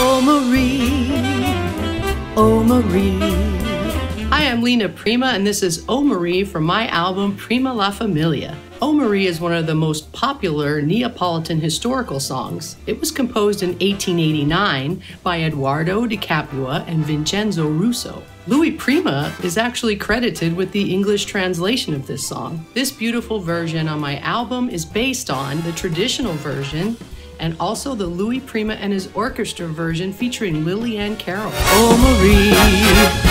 Oh Marie, oh Marie. Hi, I'm Lena Prima, and this is Oh Marie from my album Prima La Famiglia. Oh Marie is one of the most popular Neapolitan historical songs. It was composed in 1889 by Edoardo di Capua and Vincenzo Russo. Louis Prima is actually credited with the English translation of this song. This beautiful version on my album is based on the traditional version and also the Louis Prima and his orchestra version featuring Lillian Carroll. Oh Marie.